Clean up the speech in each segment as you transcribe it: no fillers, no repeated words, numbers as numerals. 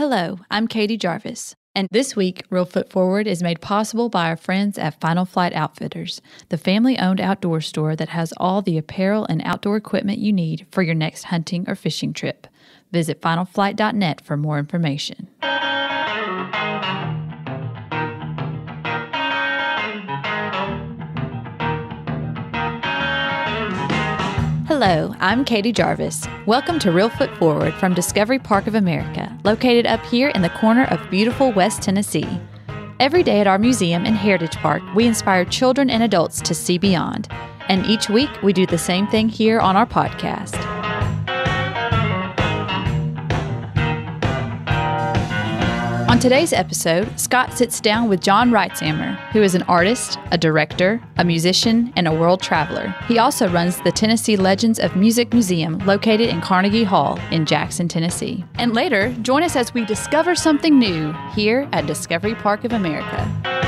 Hello, I'm Katie Jarvis, and this week, Reelfoot Forward is made possible by our friends at Final Flight Outfitters, the family-owned outdoor store that has all the apparel and outdoor equipment you need for your next hunting or fishing trip. Visit finalflight.net for more information. Hello, I'm Katie Jarvis. Welcome to Reelfoot Forward from Discovery Park of America, located up here in the corner of beautiful West Tennessee. Every day at our museum and Heritage Park, we inspire children and adults to see beyond. And each week, we do the same thing here on our podcast. On today's episode, Scott sits down with John Reitzammer, who is an artist, a director, a musician, and a world traveler. He also runs the Tennessee Legends of Music Museum, located in Carnegie Hall in Jackson, Tennessee. And later, join us as we discover something new here at Discovery Park of America.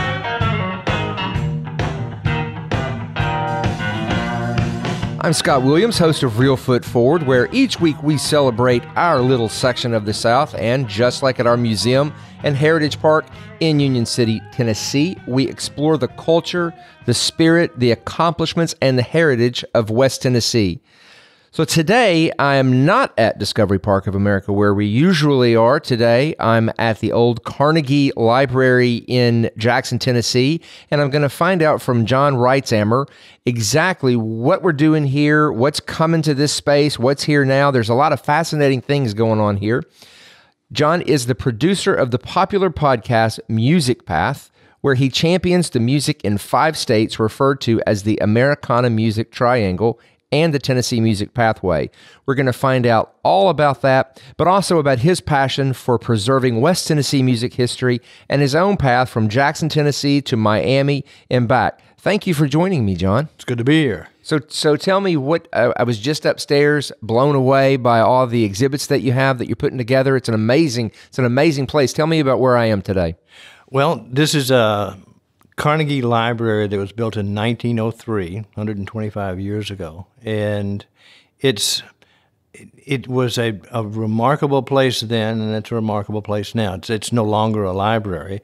I'm Scott Williams, host of Reelfoot Forward, where each week we celebrate our little section of the South, and just like at our museum and Heritage Park in Union City, Tennessee, we explore the culture, the spirit, the accomplishments, and the heritage of West Tennessee. So today, I am not at Discovery Park of America where we usually are. Today, I'm at the old Carnegie Library in Jackson, Tennessee, and I'm going to find out from John Reitzammer exactly what we're doing here, what's coming to this space, what's here now. There's a lot of fascinating things going on here. John is the producer of the popular podcast Music Path, where he champions the music in 5 states referred to as the Americana Music Triangle and the Tennessee Music Pathway. We're going to find out all about that, but also about his passion for preserving West Tennessee music history and his own path from Jackson, Tennessee to Miami and back. Thank you for joining me, John. It's good to be here. So tell me what, I was just upstairs, blown away by all the exhibits that you have that you're putting together. It's an amazing place. Tell me about where I am today. Well, this is a Carnegie Library that was built in 1903, 125 years ago, and it was a remarkable place then, and it's a remarkable place now. It's no longer a library.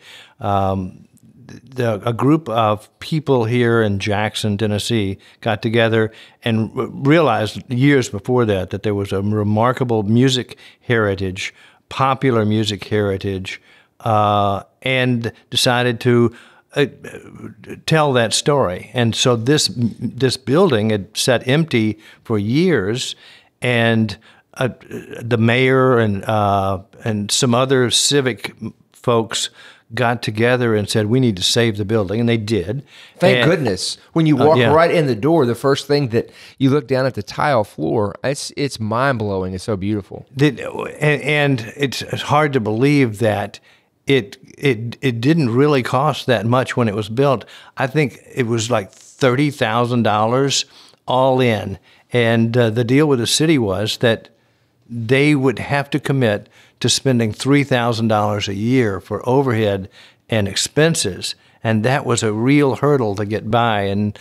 A group of people here in Jackson, Tennessee, got together and realized years before that there was a remarkable music heritage, popular music heritage, and decided to tell that story. And so this building had sat empty for years, and the mayor and some other civic folks got together and said, we need to save the building, and they did. Thank goodness. When you walk right in the door, the first thing that you look down at the tile floor, it's mind-blowing. It's so beautiful. And it's hard to believe that it didn't really cost that much when it was built. I think it was like $30,000 all in. And the deal with the city was that they would have to commit to spending $3,000 a year for overhead and expenses. And that was a real hurdle to get by in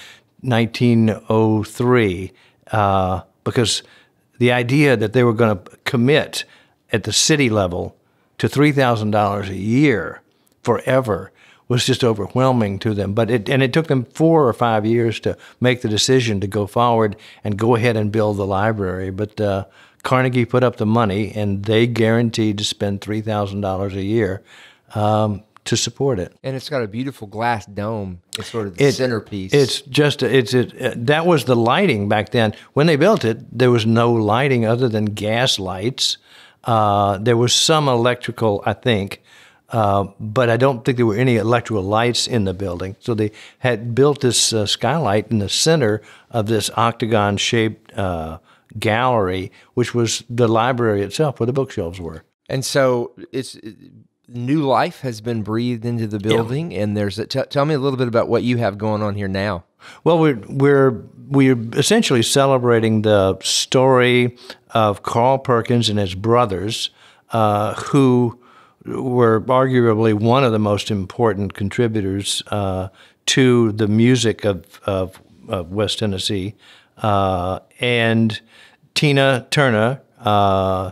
1903, because the idea that they were going to commit at the city level to $3,000 a year forever was just overwhelming to them. But it took them 4 or 5 years to make the decision to go forward and go ahead and build the library. But Carnegie put up the money, and they guaranteed to spend $3,000 a year to support it. And it's got a beautiful glass dome. It's sort of the centerpiece. That was the lighting back then. When they built it, there was no lighting other than gas lights. There was some electrical, I think, but I don't think there were any electrical lights in the building. So they had built this skylight in the center of this octagon-shaped gallery, which was the library itself, where the bookshelves were. And so new life has been breathed into the building, and tell me a little bit about what you have going on here now. Well, we're essentially celebrating the story of Carl Perkins and his brothers, who were arguably one of the most important contributors to the music of West Tennessee, and Tina Turner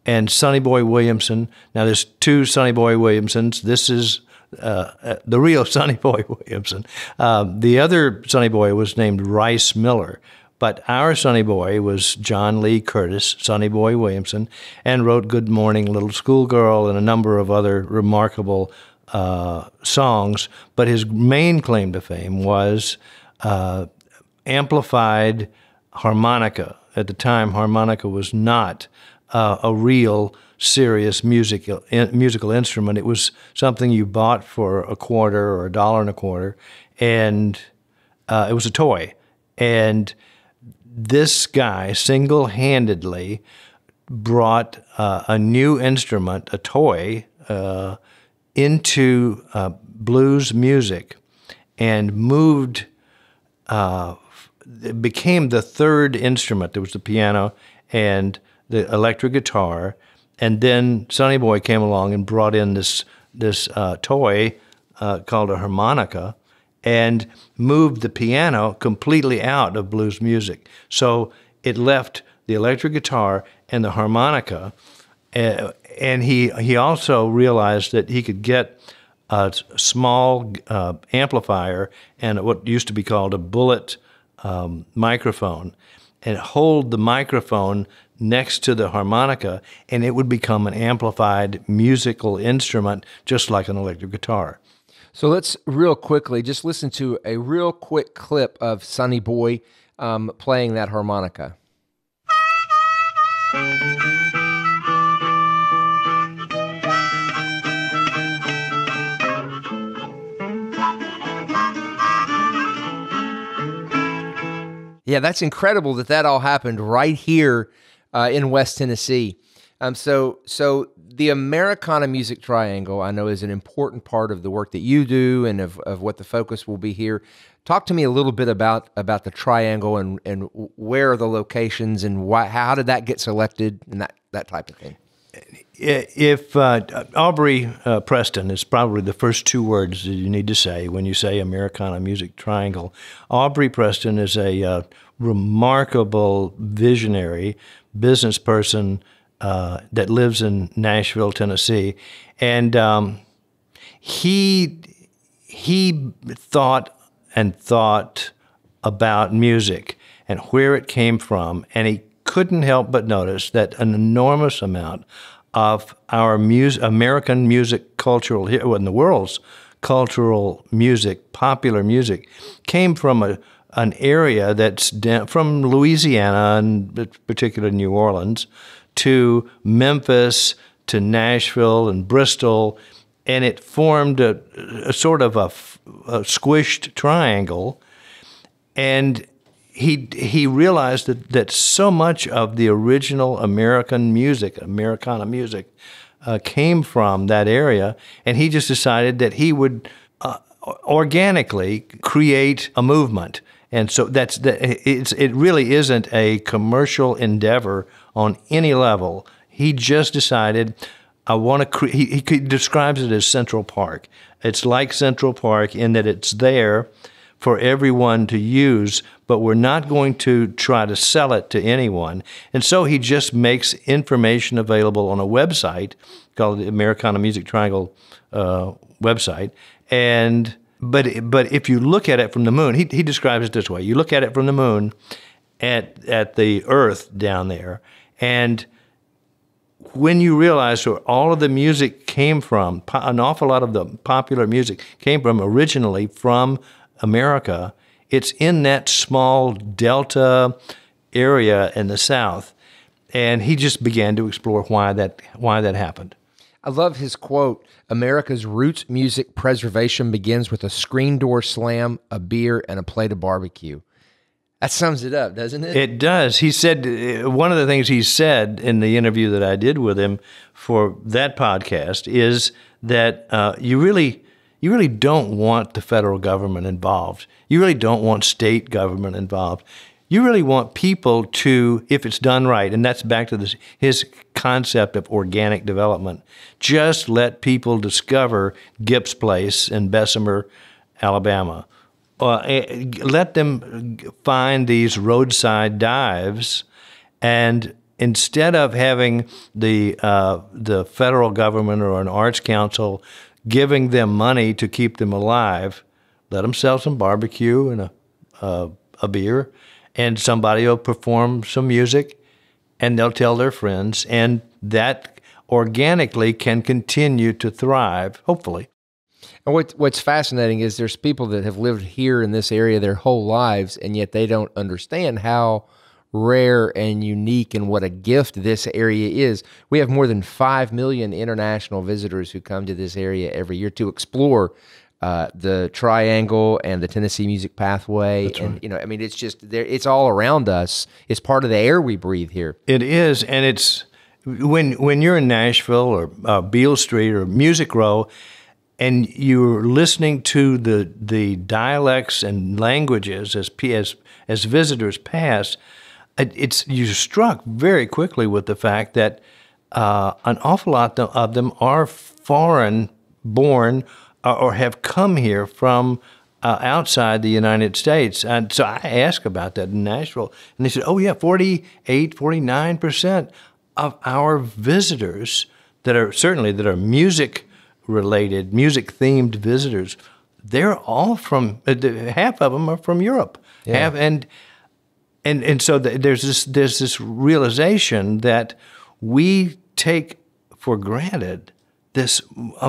and Sonny Boy Williamson. Now, there's two Sonny Boy Williamsons. This is the real Sonny Boy Williamson. The other Sonny Boy was named Rice Miller, but our Sonny Boy was John Lee Curtis, Sonny Boy Williamson, and wrote Good Morning Little Schoolgirl and a number of other remarkable songs. But his main claim to fame was amplified harmonica. At the time, harmonica was not a real serious musical instrument. It was something you bought for a quarter or $1.25, and it was a toy. And this guy single-handedly brought a new instrument, a toy, into blues music, and moved. It became the third instrument. There was the piano and the electric guitar, and then Sonny Boy came along and brought in this toy called a harmonica, and moved the piano completely out of blues music. So it left the electric guitar and the harmonica, and he also realized that he could get a small amplifier and what used to be called a bullet microphone, and hold the microphone next to the harmonica, and it would become an amplified musical instrument just like an electric guitar. So let's real quickly just listen to a real quick clip of Sonny Boy playing that harmonica. Yeah, that's incredible that all happened right here in West Tennessee. So the Americana Music Triangle, I know, is an important part of the work that you do and of what the focus will be here. Talk to me a little bit about the Triangle and where are the locations and how did that get selected and that type of thing. If Aubrey Preston is probably the first two words that you need to say when you say Americana Music Triangle. Aubrey Preston is a remarkable visionary business person that lives in Nashville, Tennessee, and he thought about music and where it came from, and he couldn't help but notice that an enormous amount of our American music cultural, in the world's cultural music, popular music, came from an area that's from Louisiana, and particularly New Orleans, to Memphis, to Nashville and Bristol, and it formed a sort of a squished triangle. And he realized that so much of the original American music, Americana music, came from that area, and he just decided that he would organically create a movement. And so it really isn't a commercial endeavor on any level. He just decided, I want to create. He describes it as Central Park. It's like Central Park in that it's there for everyone to use, but we're not going to try to sell it to anyone. And so he just makes information available on a website called the Americana Music Triangle website. But if you look at it from the moon, he describes it this way. You look at it from the moon at the Earth down there, and when you realize where all of the music came from, an awful lot of the popular music came from originally from America, it's in that small delta area in the South. And he just began to explore why that happened. I love his quote, America's roots music preservation begins with a screen door slam, a beer, and a plate of barbecue. That sums it up, doesn't it? It does. He said, one of the things he said in the interview that I did with him for that podcast is that you really don't want the federal government involved. You really don't want state government involved. You really want people to, if it's done right, and that's back to his concept of organic development, just let people discover Gibbs Place in Bessemer, Alabama. Let them find these roadside dives and instead of having the federal government or an arts council giving them money to keep them alive, let them sell some barbecue and a beer, and somebody will perform some music, and they'll tell their friends, and that organically can continue to thrive, hopefully. And what's fascinating is there's people that have lived here in this area their whole lives, and yet they don't understand how rare and unique and what a gift this area is. We have more than 5 million international visitors who come to this area every year to explore the Triangle and the Tennessee Music Pathway. That's right. And, I mean, it's just there. It's all around us. It's part of the air we breathe here. It is, and it's when you're in Nashville or Beale Street or Music Row, and you're listening to the dialects and languages as visitors pass, you're struck very quickly with the fact that an awful lot of them are foreign-born or have come here from outside the United States. And so I asked about that in Nashville, and they said, oh yeah, 48, 49% of our visitors that are music-related, music-themed visitors, they're all from, half of them are from Europe. Yeah. And so there's this realization that we take for granted this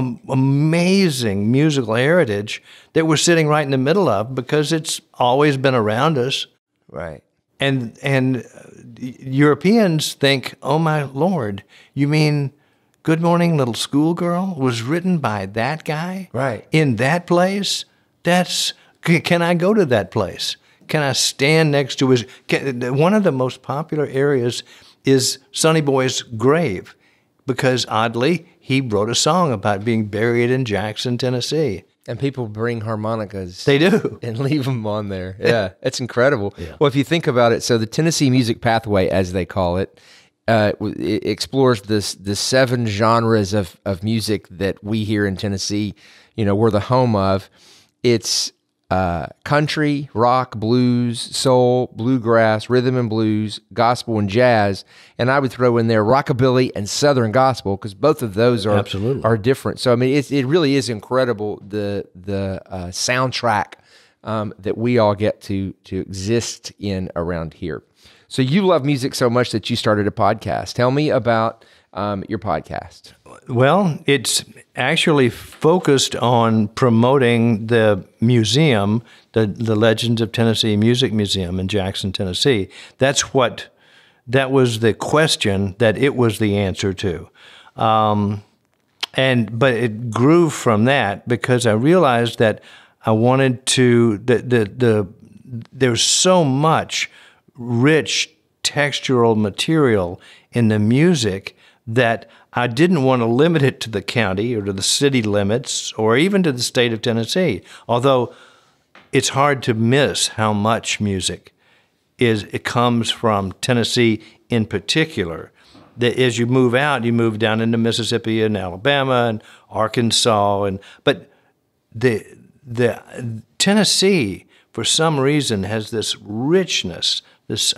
amazing musical heritage that we're sitting right in the middle of because it's always been around us. Right. And Europeans think, oh my Lord, you mean Good Morning Little Schoolgirl was written by that guy? Right. In that place? Can I go to that place? Can I stand next to his... One of the most popular areas is Sonny Boy's grave because, oddly, he wrote a song about being buried in Jackson, Tennessee. And people bring harmonicas. They do. And leave them on there. Yeah, it's incredible. Yeah. Well, if you think about it, so the Tennessee Music Pathway, as they call it, it explores the 7 genres of music that we here in Tennessee, we're the home of. It's country, rock, blues, soul, bluegrass, rhythm and blues, gospel and jazz, and I would throw in there rockabilly and southern gospel because both of those are different. So I mean, it really is incredible the soundtrack that we all get to exist in around here. So you love music so much that you started a podcast. Tell me about your podcast. Well, it's actually focused on promoting the museum, the Legends of Tennessee Music Museum in Jackson, Tennessee. That was the question that it was the answer to. But it grew from that because I realized that I wanted to, there's so much rich textural material in the music that I didn't want to limit it to the county or to the city limits or even to the state of Tennessee, although it's hard to miss how much music it comes from Tennessee in particular. That as you move out, you move down into Mississippi and Alabama and Arkansas, but the Tennessee for some reason has this richness, this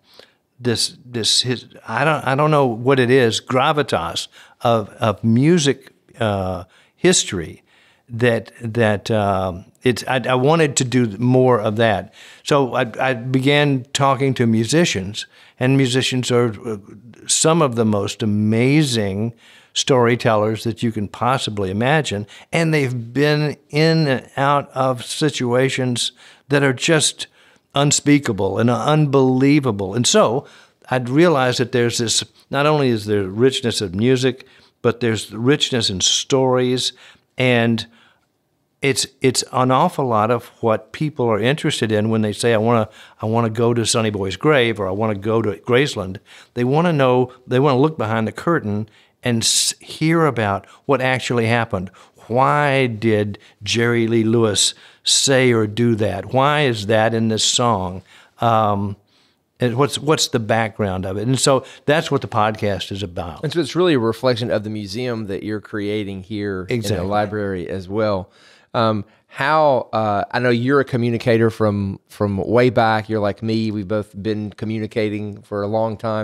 I don't know what it is, gravitas of music history that I wanted to do more of that. So I began talking to musicians, and musicians are some of the most amazing storytellers that you can possibly imagine, and they've been in and out of situations that are just unspeakable and unbelievable. And so I'd realized that there's this, not only is there richness of music, but there's richness in stories, and it's an awful lot of what people are interested in when they say, I want to go to Sonny Boy's grave, or I want to go to Graceland. They want to know, they want to look behind the curtain and hear about what actually happened. Why did Jerry Lee Lewis say or do that? Why is that in this song? And what's the background of it? And so that's what the podcast is about. And so it's really a reflection of the museum that you're creating here in the library as well. I know you're a communicator from way back. You're like me. We've both been communicating for a long time.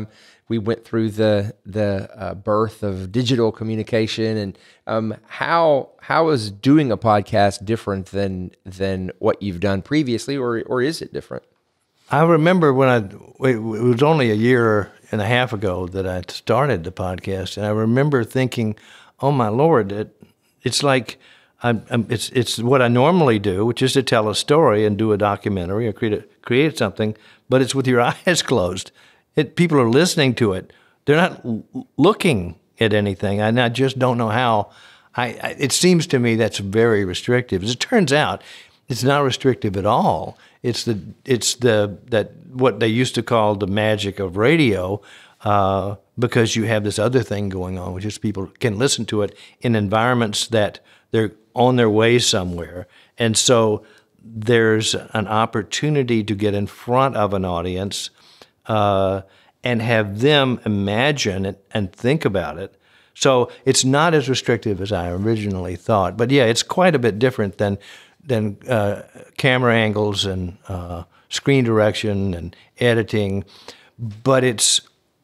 we went through the birth of digital communication, and how is doing a podcast different than what you've done previously, or is it different? I remember it was only a year and a half ago that I started the podcast, and I remember thinking, "Oh my Lord, it's like it's what I normally do, which is to tell a story and do a documentary or create something, but it's with your eyes closed. People are listening to it; they're not looking at anything, and I just don't know how." It seems to me that's very restrictive. As it turns out, it's not restrictive at all. It's what they used to call the magic of radio, because you have this other thing going on, which is people can listen to it in environments that they're on their way somewhere, and so there's an opportunity to get in front of an audience and have them imagine it and think about it. So it's not as restrictive as I originally thought. But yeah, it's quite a bit different than camera angles and screen direction and editing. But it's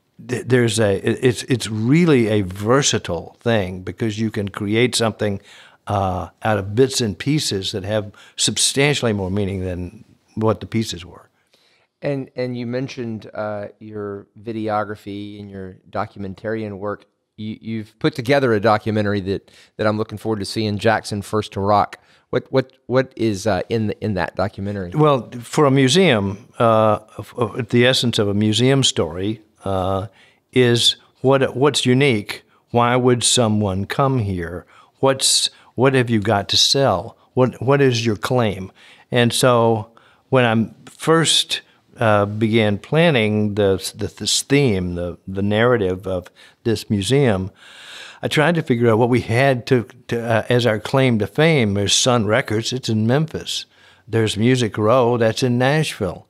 really a versatile thing, because you can create something out of bits and pieces that have substantially more meaning than what the pieces were. And you mentioned your videography and your documentarian work. You've put together a documentary that I'm looking forward to seeing, Jackson First to Rock. What is in that documentary? Well, for a museum, the essence of a museum story is what's unique. Why would someone come here? What have you got to sell? What is your claim? And so when I first began planning this theme, the narrative of this museum, I tried to figure out what we had to as our claim to fame. There's Sun Records, it's in Memphis. There's Music Row, that's in Nashville.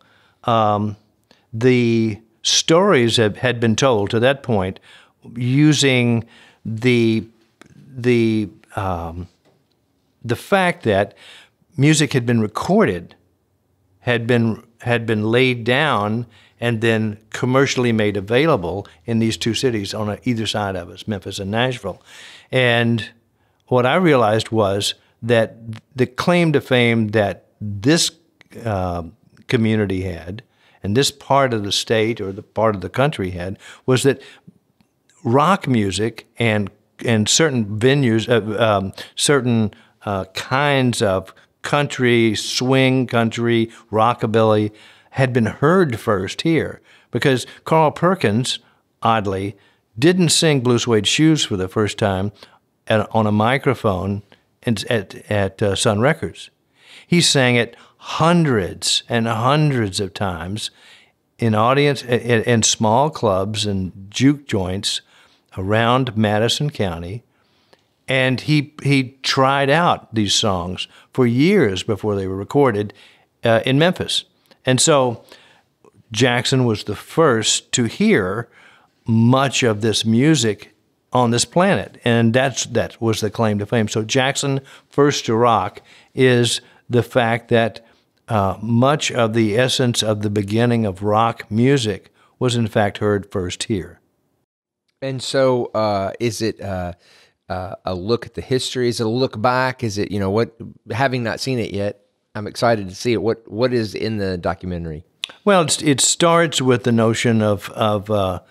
The stories had been told to that point using the fact that music had been recorded, had been laid down, and then commercially made available in these two cities on either side of us, Memphis and Nashville. And what I realized was that the claim to fame that this community had, and this part of the state or the part of the country had, was that rock music and certain venues, certain kinds of country, swing country, rockabilly, had been heard first here, because Carl Perkins, oddly, didn't sing Blue Suede Shoes for the first time on a microphone at Sun Records. He sang it hundreds and hundreds of times in audience, in small clubs and juke joints around Madison County, and he tried out these songs for years before they were recorded in Memphis. And so Jackson was the first to hear much of this music on this planet, and that was the claim to fame. So Jackson First to Rock is the fact that much of the essence of the beginning of rock music was in fact heard first here. And so is it a look at the history? Is it a look back? Is it, having not seen it yet, I'm excited to see it. What is in the documentary? Well, it starts with the notion of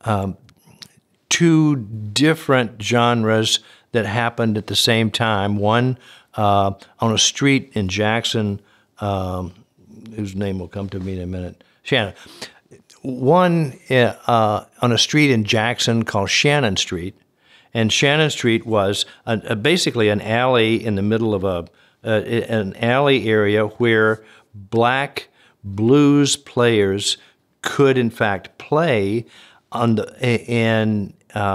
two different genres that happened at the same time. One on a street in Jackson, whose name will come to me in a minute, Shannon. One on a street in Jackson called Shannon Street, and Shannon Street was basically an alley in the middle of an alley area where black blues players could in fact play on and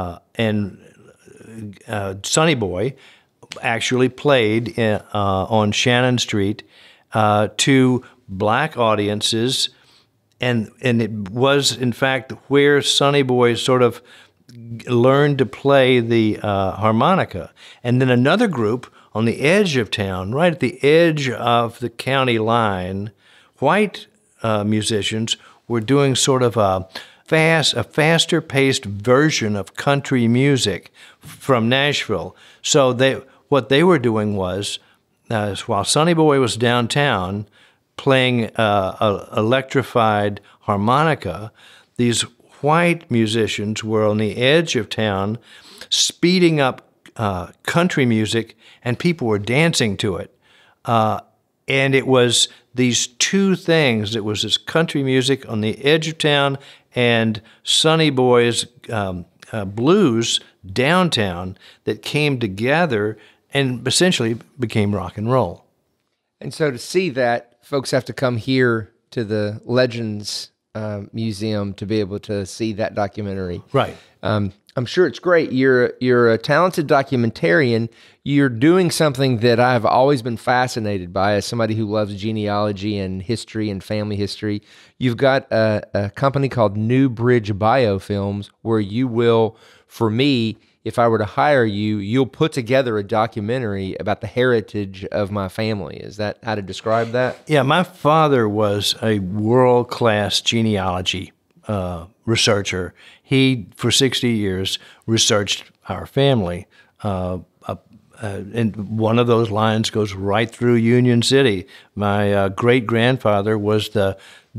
Sonny Boy actually played on Shannon Street to black audiences, and it was in fact where Sonny Boy sort of learned to play the harmonica. And then another group on the edge of town, right at the edge of the county line, white musicians were doing sort of faster-paced version of country music from Nashville. So what they were doing was, while Sonny Boy was downtown playing a electrified harmonica, these white musicians were on the edge of town, speeding up country music, and people were dancing to it. And it was these two things. It was this country music on the edge of town and Sonny Boy's blues downtown that came together and essentially became rock and roll. And so to see that, folks have to come here to the Legends Museum to be able to see that documentary. Right. I'm sure it's great. You're a talented documentarian. You're doing something that I've always been fascinated by as somebody who loves genealogy and history and family history. You've got a company called New Bridge Biofilms where you will, for me, if I were to hire you, you'll put together a documentary about the heritage of my family. Is that how to describe that? Yeah, my father was a world-class genealogy researcher. He, for 60 years, researched our family. And one of those lines goes right through Union City. My great-grandfather was the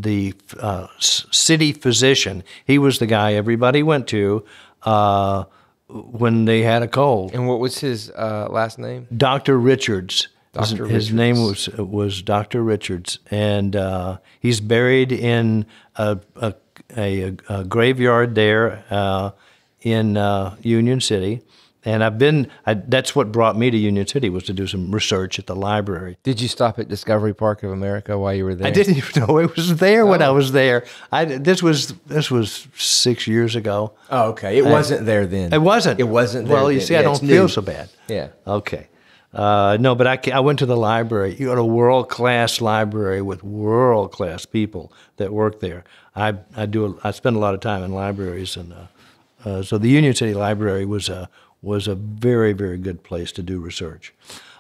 city physician. He was the guy everybody went to when they had a cold. And what was his last name? Dr. Richards. His name was Dr. Richards, and he's buried in a graveyard there in Union City. And that's what brought me to Union City, was to do some research at the library. Did you stop at Discovery Park of America while you were there? I didn't even know it was there when I was there. This was 6 years ago. Oh, okay. It wasn't there then. It wasn't. It wasn't there. Well, you then. see, I don't feel so bad. Yeah. Okay. No, but I went to the library. You got a world-class library with world-class people that work there. I spend a lot of time in libraries, and so the Union City Library was a very, very good place to do research.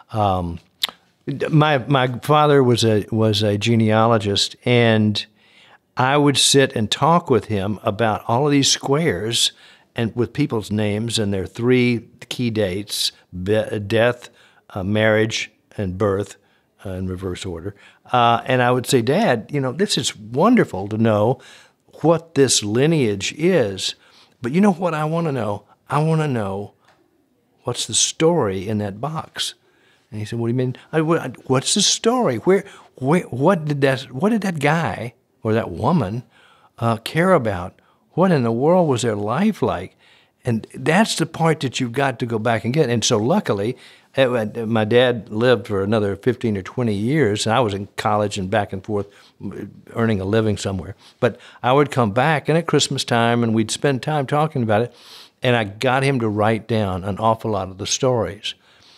My father was a genealogist, and I would sit and talk with him about all of these squares and with people's names and their three key dates: death, marriage, and birth, in reverse order. And I would say, Dad, this is wonderful to know what this lineage is, but you know what I want to know? I want to know what's the story in that box. And he said, what do you mean? What's the story? What did that guy or that woman care about? What in the world was their life like? And that's the part that you've got to go back and get. And so luckily, my dad lived for another 15 or 20 years, and I was in college and back and forth earning a living somewhere. But I would come back, and at Christmas time, and we'd spend time talking about it, and I got him to write down an awful lot of the stories.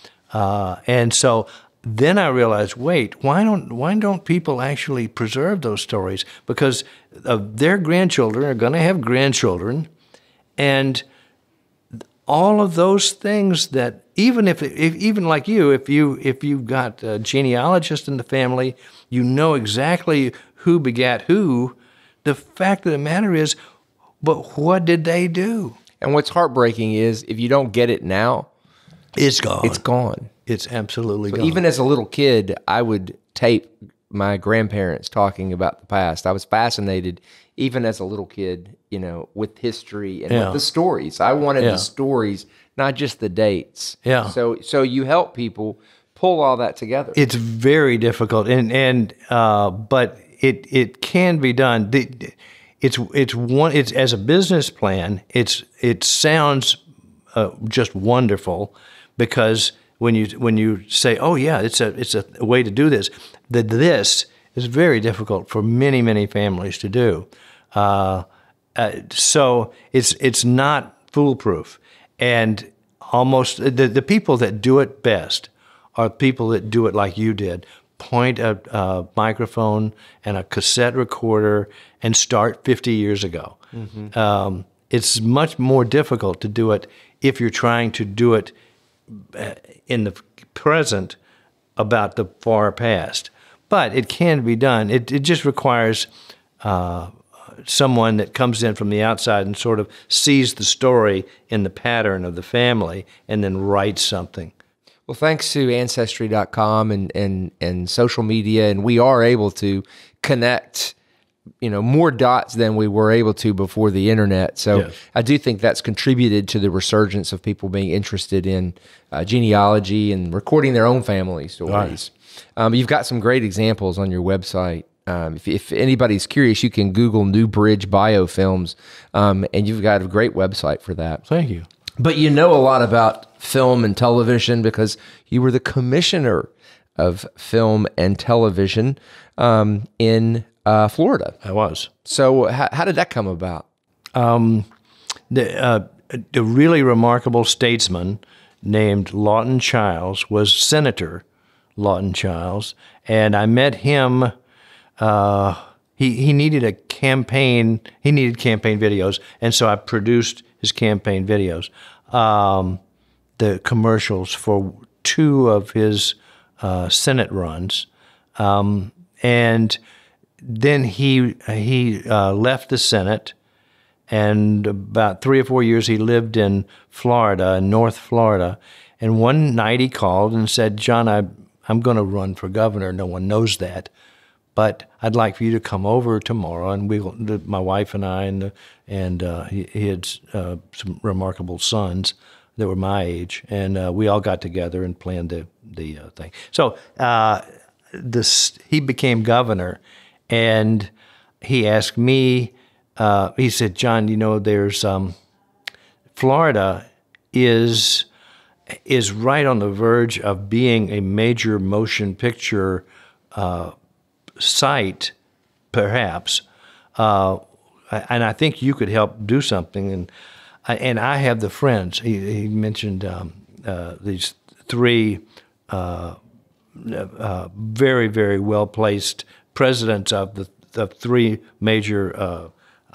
And so then I realized, wait, why don't people actually preserve those stories? Because their grandchildren are going to have grandchildren, and all of those things that even like you, if you've got a genealogist in the family, you know exactly who begat who. The fact of the matter is, but what did they do? And what's heartbreaking is if you don't get it now, it's gone. It's gone. It's absolutely gone. Even as a little kid, I would tape my grandparents talking about the past. I was fascinated, even as a little kid, with history and with the stories. I wanted the stories, not just the dates. Yeah. So you help people pull all that together. It's very difficult, but it can be done. It's as a business plan. It sounds just wonderful, because when you say, oh yeah, it's a way to do this. This is very difficult for many families to do. So it's not foolproof, and almost the people that do it best are people that do it like you did. Point a microphone and a cassette recorder and start 50 years ago. Mm-hmm. It's much more difficult to do it if you're trying to do it in the present about the far past. But it can be done. It just requires someone that comes in from the outside and sort of sees the story in the pattern of the family and then writes something. Well, thanks to Ancestry.com and social media, and we are able to connect, more dots than we were able to before the internet. So Yes. I do think that's contributed to the resurgence of people being interested in genealogy and recording their own family stories. Right. You've got some great examples on your website. If anybody's curious, you can Google New Bridge biofilms, and you've got a great website for that. Thank you. But you know a lot about film and television because you were the commissioner of film and television in Florida. I was. So how did that come about? The really remarkable statesman named Lawton Chiles was Senator Lawton Chiles, and I met him. He needed a campaign. He needed campaign videos, and so I produced his campaign videos. The commercials for 2 of his Senate runs, and then he left the Senate, and about 3 or 4 years he lived in Florida, in North Florida, and one night he called and said, "John, I'm going to run for governor. No one knows that, but I'd like for you to come over tomorrow." And my wife and I, and he had some remarkable sons that were my age, and we all got together and planned the thing. So he became governor, and he asked me. He said, "John, there's Florida is right on the verge of being a major motion picture site, perhaps, and I think you could help do something." And I have the friends. He mentioned these 3 very, very well placed presidents of the 3 major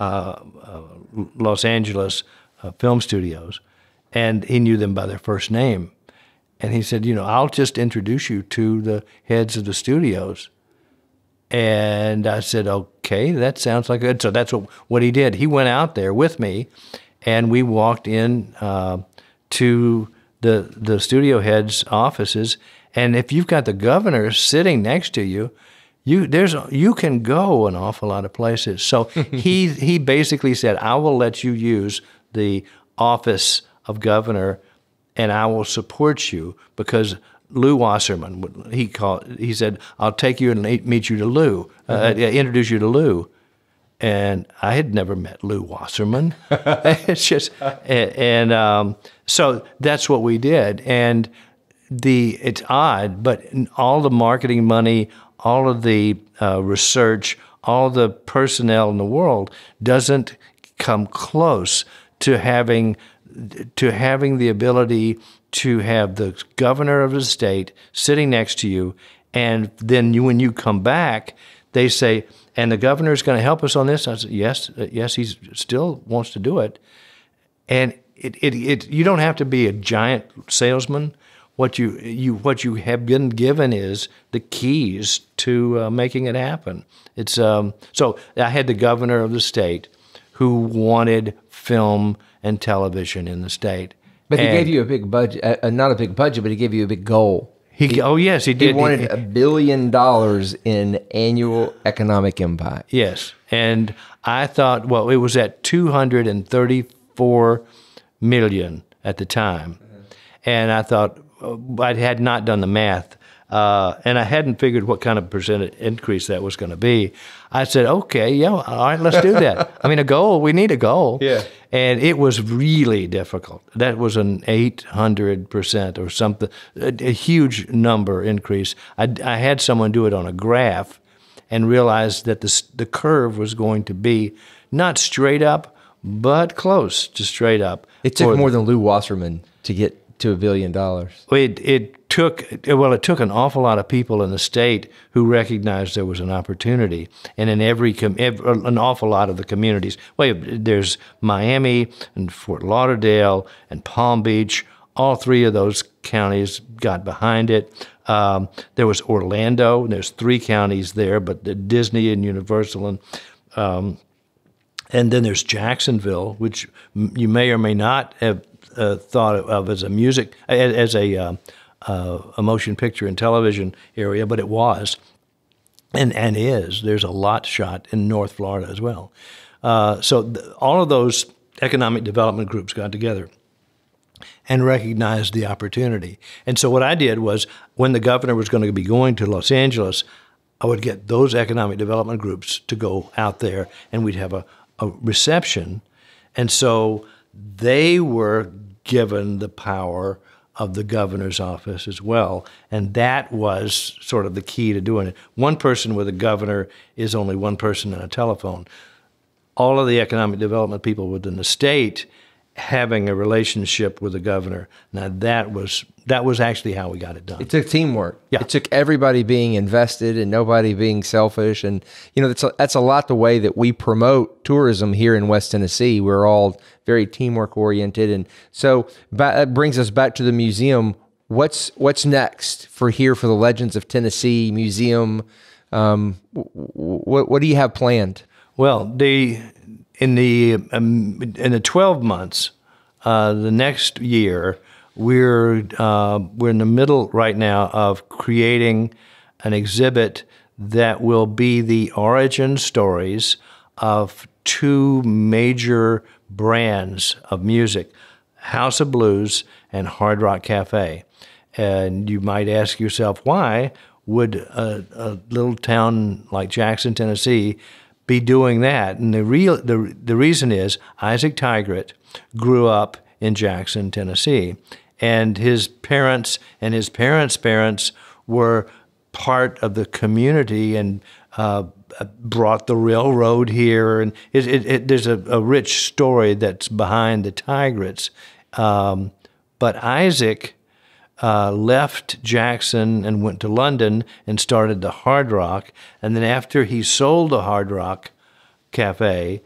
Los Angeles film studios, and he knew them by their first name. And he said, "I'll just introduce you to the heads of the studios." And I said, "Okay, that sounds like good." So that's what he did. He went out there with me, and we walked in to the studio heads' offices. And if you've got the governor sitting next to you, you can go an awful lot of places. So he basically said, "I will let you use the office of governor, and I will support you because Lou Wasserman," he said, "I'll take you and meet you to Lou, introduce you to Lou." And I had never met Lou Wasserman. It's just, so that's what we did. And it's odd, but all the marketing money, all of the research, all the personnel in the world doesn't come close to having the ability to have the governor of the state sitting next to you, and then when you come back, they say, "And the governor is going to help us on this?" I said, yes, he still wants to do it. And you don't have to be a giant salesman. What you have been given is the keys to making it happen. It's so I had the governor of the state who wanted film and television in the state. But he gave you a big budget, not a big budget, but he gave you a big goal. Yes, he did. He wanted $1 billion in annual economic impact. Yes, and I thought, well, it was at $234 million at the time, and I thought I had not done the math, and I hadn't figured what kind of percentage increase that was going to be. I said, okay, yeah, all right, let's do that. I mean, we need a goal. Yeah. And it was really difficult. That was an 800% or something, a huge number increase. I had someone do it on a graph and realized that the curve was going to be not straight up, but close to straight up. It took more than Lou Wasserman to get to $1 billion. It took an awful lot of people in the state who recognized there was an opportunity, and in an awful lot of the communities. Well, there's Miami and Fort Lauderdale and Palm Beach. All 3 of those counties got behind it. There was Orlando. There's 3 counties there, but Disney and Universal and And then there's Jacksonville, which you may or may not have thought of as a motion picture and television area, but it was and is. There's a lot shot in North Florida as well. So all of those economic development groups got together and recognized the opportunity. And so what I did was, when the governor was going to be going to Los Angeles, I would get those economic development groups to go out there, and we'd have a reception. And so they were given the power of the governor's office as well. And that was sort of the key to doing it. One person with a governor is only one person on a telephone. All of the economic development people within the state having a relationship with the governor. Now that was actually how we got it done. It took teamwork. Yeah. It took everybody being invested and nobody being selfish. And that's a lot the way that we promote tourism here in West Tennessee. We're all very teamwork oriented. And so that brings us back to the museum. What's next for the Legends of Tennessee Museum? What do you have planned? Well, in the 12 months, the next year, we're in the middle right now of creating an exhibit that will be the origin stories of two major brands of music, House of Blues and Hard Rock Cafe. And you might ask yourself, why would a little town like Jackson, Tennessee, be doing that? And the reason is Isaac Tigert grew up in Jackson, Tennessee, and his parents and his parents' parents were part of the community and brought the railroad here. And there's a rich story that's behind the Tigerets. But Isaac left Jackson and went to London and started the Hard Rock. And then after he sold the Hard Rock Cafe,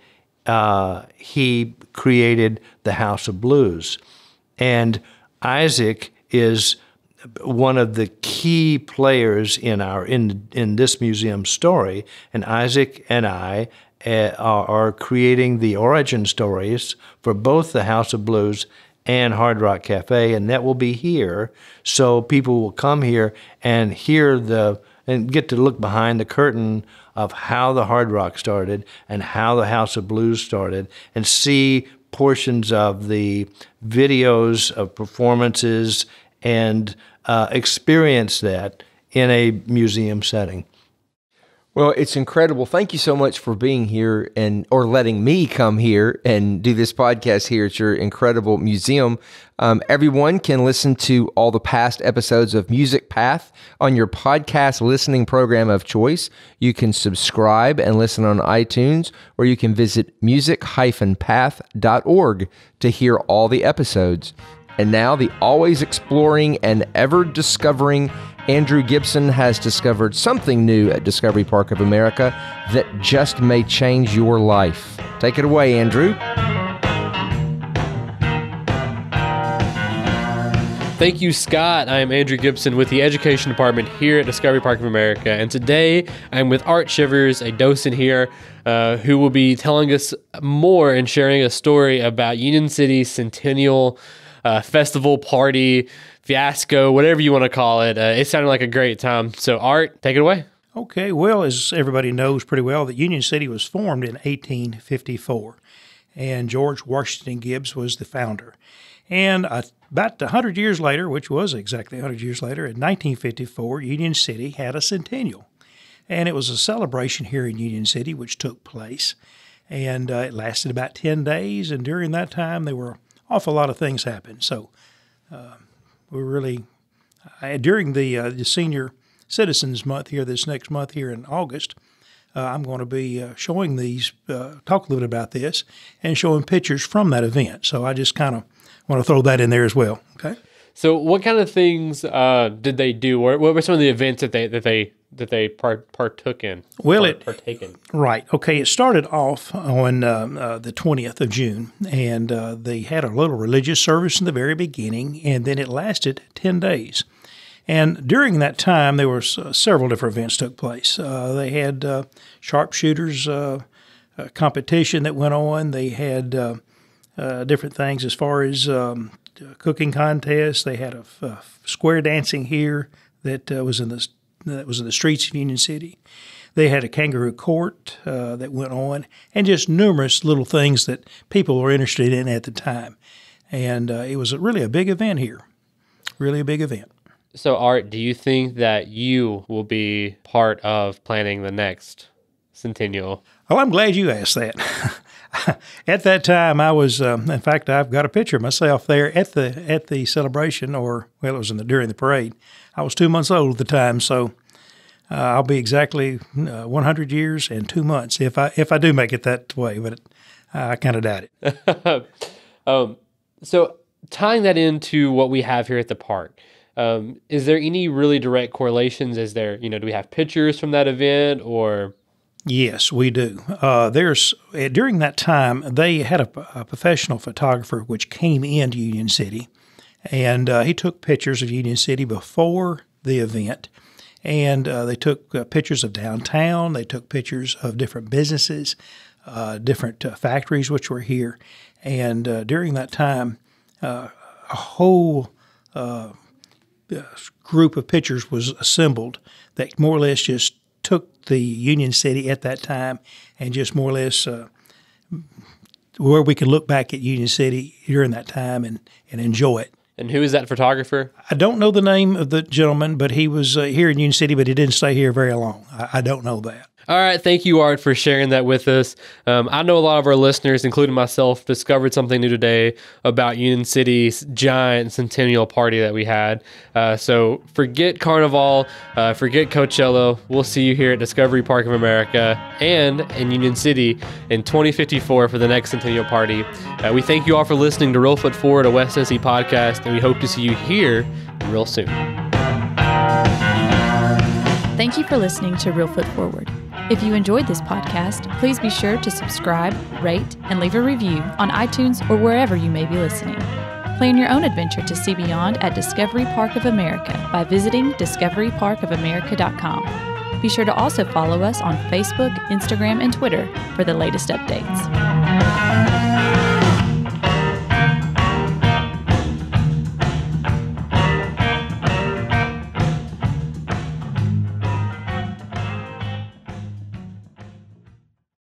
he created the House of Blues. And Isaac is one of the key players in this museum story. And Isaac and I are creating the origin stories for both the House of Blues and Hard Rock Cafe, and that will be here, so people will come here and and get to look behind the curtain of how the Hard Rock started and how the House of Blues started, and see portions of the videos of performances and experience that in a museum setting. Well, it's incredible. Thank you so much for being here or letting me come here and do this podcast here at your incredible museum. Everyone can listen to all the past episodes of Music Path on your podcast listening program of choice. You can subscribe and listen on iTunes, or you can visit music-path.org to hear all the episodes. And now the always exploring and ever discovering Andrew Gibson has discovered something new at Discovery Park of America that just may change your life. Take it away, Andrew. Thank you, Scott. I am Andrew Gibson with the Education Department here at Discovery Park of America. And today I'm with Art Shivers, a docent here, who will be telling us more and sharing a story about Union City's Centennial festival, party, fiasco, whatever you want to call it. It sounded like a great time. So, Art, take it away. Okay, well, as everybody knows pretty well, that Union City was formed in 1854, and George Washington Gibbs was the founder. And about 100 years later, which was exactly 100 years later, in 1954, Union City had a centennial. And it was a celebration here in Union City, which took place. And it lasted about 10 days, and during that time, there were an awful lot of things happened. So, we're really, during the Senior Citizens Month here, this next month here in August, I'm going to be showing these, talk a little bit about this, and showing pictures from that event. So I just kind of want to throw that in there as well. Okay. So what kind of things did they do? What were some of the events that they partook in? Well, partake in? Right. Okay. It started off on the 20th of June, and they had a little religious service in the very beginning, and then it lasted 10 days. And during that time, there were several different events took place. They had sharpshooters competition that went on. They had different things as far as cooking contests. They had a square dancing here that was in the streets of Union City. They had a kangaroo court that went on, and just numerous little things that people were interested in at the time. And it was really a big event here, really a big event. So, Art, do you think that you will be part of planning the next Centennial? Well, I'm glad you asked that. At that time, I was. In fact, I've got a picture of myself there at the celebration, or well, it was during the parade. I was 2 months old at the time, so I'll be exactly 100 years and 2 months if I do make it that way. But I kind of doubt it. So, tying that into what we have here at the park. Is there any really direct correlations? Is there, do we have pictures from that event or? Yes, we do. During that time, they had a professional photographer which came into Union City, and he took pictures of Union City before the event, and they took pictures of downtown. They took pictures of different businesses, different factories which were here, and during that time, a whole group of pictures was assembled that more or less just took the Union City at that time and just more or less where we can look back at Union City during that time and enjoy it. And who is that photographer? I don't know the name of the gentleman, but he was here in Union City, but he didn't stay here very long. I don't know that. All right. Thank you, Art, for sharing that with us. I know a lot of our listeners, including myself, discovered something new today about Union City's giant Centennial party that we had. So forget Carnival, forget Coachella. We'll see you here at Discovery Park of America and in Union City in 2054 for the next Centennial party. We thank you all for listening to Reelfoot Forward, a West Tennessee podcast, and we hope to see you here real soon. Thank you for listening to Reelfoot Forward. If you enjoyed this podcast, please be sure to subscribe, rate, and leave a review on iTunes or wherever you may be listening. Plan your own adventure to see beyond at Discovery Park of America by visiting discoveryparkofamerica.com. Be sure to also follow us on Facebook, Instagram, and Twitter for the latest updates.